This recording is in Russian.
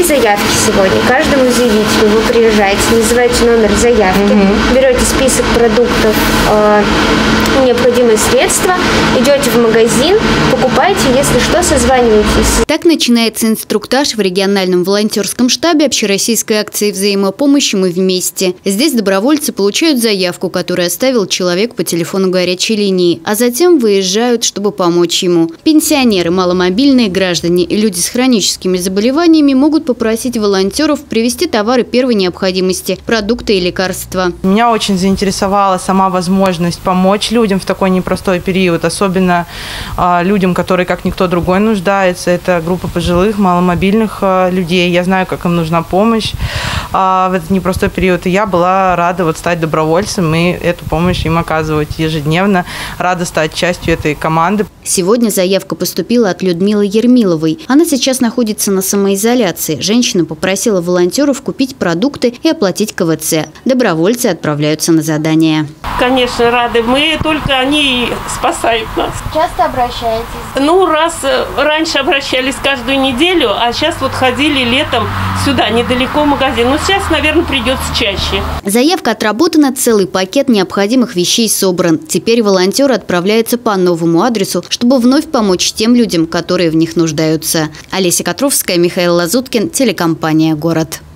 заявки сегодня. Каждому заявителю вы приезжаете, называете номер заявки, берете список продуктов, необходимые средства, идете в магазин, покупаете, если что, созваниваетесь. Так начинается инструктаж в региональном волонтерском штабе общероссийской акции взаимопомощи «Мы вместе». Здесь добровольцы получают заявку, которую оставил человек по телефону горячей линии, а затем выезжают, чтобы помочь ему. Пенсионеры, маломобильные граждане и люди с хроническими заболеваниями могут попросить волонтеров привезти товары первой необходимости, продукты и лекарства. Меня очень заинтересовала сама возможность помочь людям в такой непростой период, особенно людям, которые как никто другой нуждаются. Это группа пожилых, маломобильных людей. Я знаю, как им нужна помощь в этот непростой период. И я была рада стать добровольцем и эту помощь им оказывать ежедневно. Рада стать частью этой команды. Сегодня заявка поступила от Людмилы Ермиловой. Она сейчас находится на самоизоляции. Женщина попросила волонтеров купить продукты и оплатить КВЦ. Добровольцы отправляются на задание. Конечно, рады. Только они спасают нас. Часто обращаетесь? Раньше обращались каждую неделю, а сейчас ходили летом сюда, недалеко магазин. Сейчас, наверное, придется чаще. Заявка отработана, целый пакет необходимых вещей собран. Теперь волонтеры отправляются по новому адресу, чтобы вновь помочь тем людям, которые в них нуждаются. Олеся Котровская, Михаил Лазуткин, телекомпания «Город».